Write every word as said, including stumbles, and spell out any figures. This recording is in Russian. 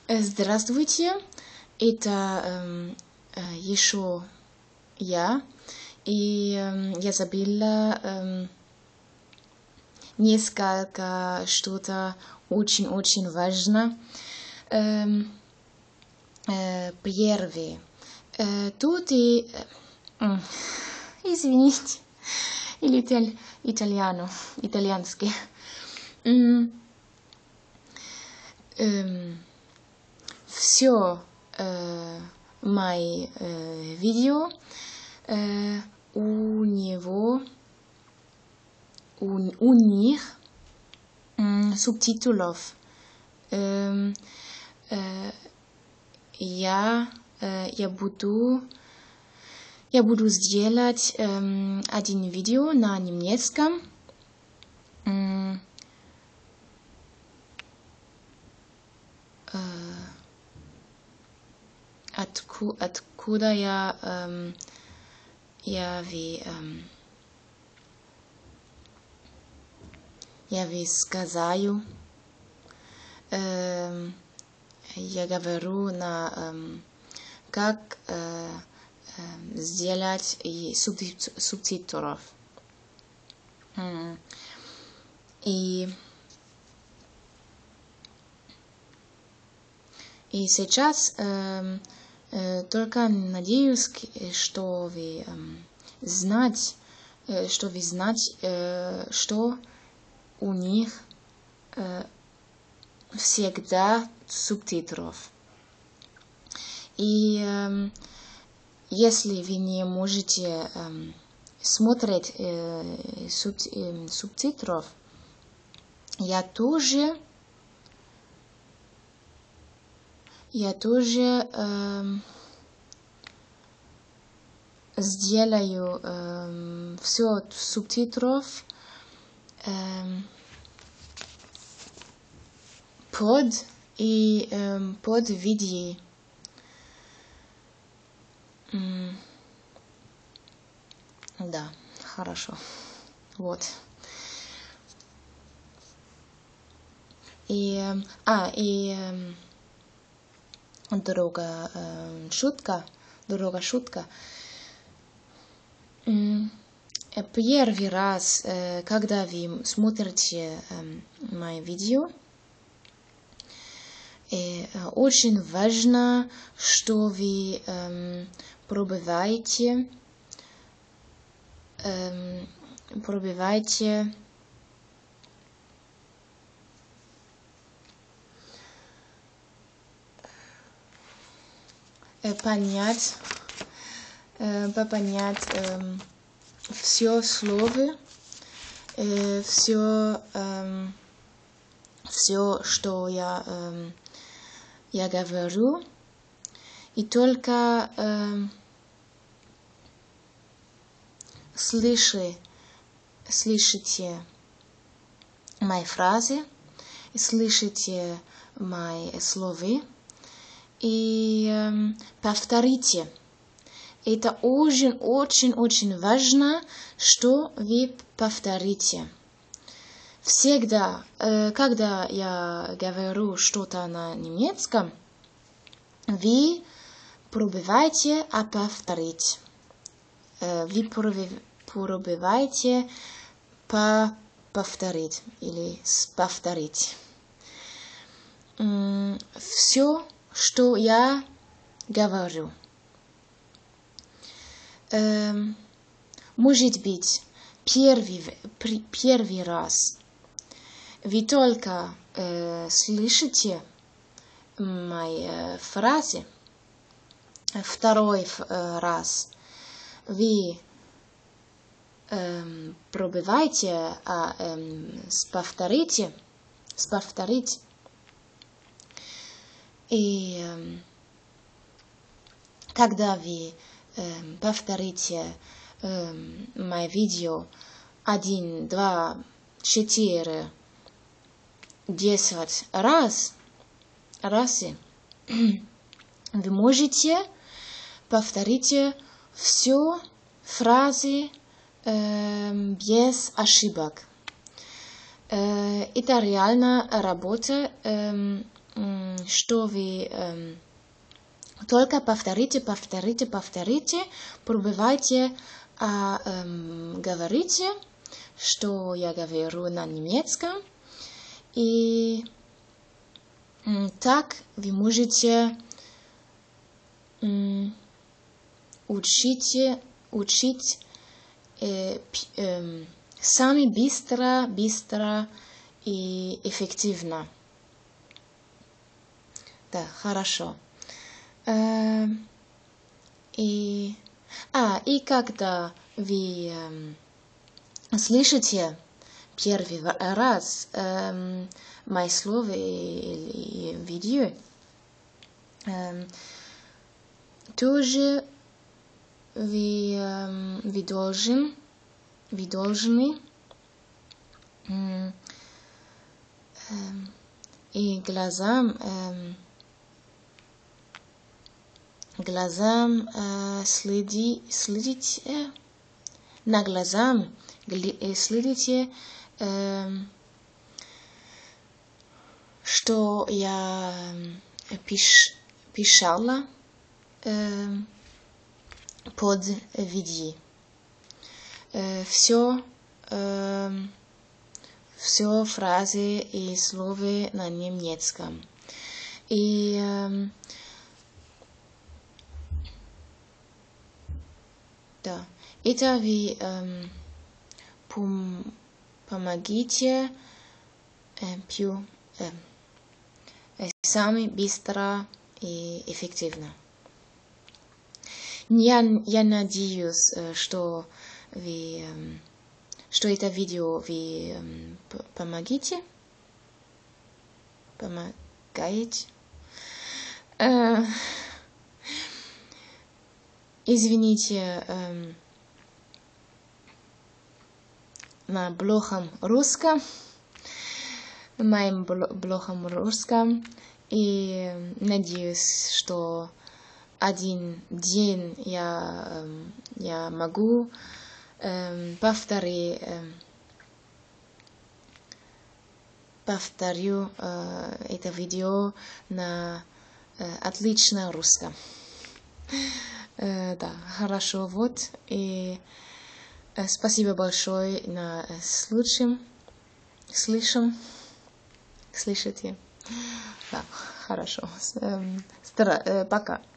Здравствуйте, это эм, э, еще я, и эм, я забыла эм, несколько что-то очень-очень важно. Эм, э, Первый. Э, тут и... э, м, извините, или италь, итальяно, итальянский. М, эм, все э, мои э, видео э, у него у, у них м, субтитров. Эм, э, я э, я буду я буду сделать эм, один видео на немецком. М, э, отку, откуда я эм, я ви эм, я ви сказаю. Эм, я говорю на эм, как э, э, сделать и субтит- субтитров. М. И, и сейчас эм, э, только надеюсь, к- что вы эм, знать, э, что вы знать, э, что у них э, всегда субтитров. И эм, если вы не можете эм, смотреть э, суб, э, субтитров, я тоже я тоже эм, сделаю эм, все субтитров эм, под и эм, под видео. М, Да, хорошо. Вот. И, эм, а, и эм, дорога эм, шутка, дорога шутка. М, э, Первый раз, э, когда вы смотрите эм, мои видео, и э, очень важно, что вы эм, пробиваете, эм, пробиваете э, понять, э, понять эм, все слова, э, все, эм, все, что я, эм, я говорю, и только эм, слыши, слышите мои фразы, слышите мои слова и эм, повторите. Это очень-очень-очень важно, что вы повторите. Всегда, э, когда я говорю что-то на немецком, вы пробивайте, а повторить. Э, вы пробивайте по повторить или повторить. Все, что я говорю. Эм, может быть, первый, первый раз вы только э, слышите мои э, фразы. Второй э, раз вы эм, пробивайте, а эм, повторите, повторить. И эм, когда вы эм, повторите эм, мое видео один, два, четыре, десять раз, раз, вы можете повторить все фразы эм, без ошибок. Э, это реально работа. Эм, что вы только повторите, повторите, повторите, пробивайте, а говорите, что я говорю на немецком. И так вы можете учить, учить э, э, сами быстро, быстро и эффективно. Да, хорошо. Э, и, а, и когда вы э, слышите первый раз э, мои слова и, и видео, э, тоже вы, э, вы должен, вы должны э, э, и глазам, э, глазам э, следи, следить, э, на глазам следите, э, что я пиш, писала э, под видео. Э, все, э, все фразы и слова на немецком. И э, да, это вы э, пом, помогите э, пью, э, сами быстро и эффективно. Я, я надеюсь, что вы, что это видео вы помогите, помогаете. Э, извините, э, на плохом русском, моим плохом русском, и надеюсь, что один день я, я могу э, повторить, э, повторю э, это видео на э, отлично русском. Э, да, хорошо, вот, и э, спасибо большое на э, слушаем, слышим, слышите, да, хорошо, э, стара, э, пока.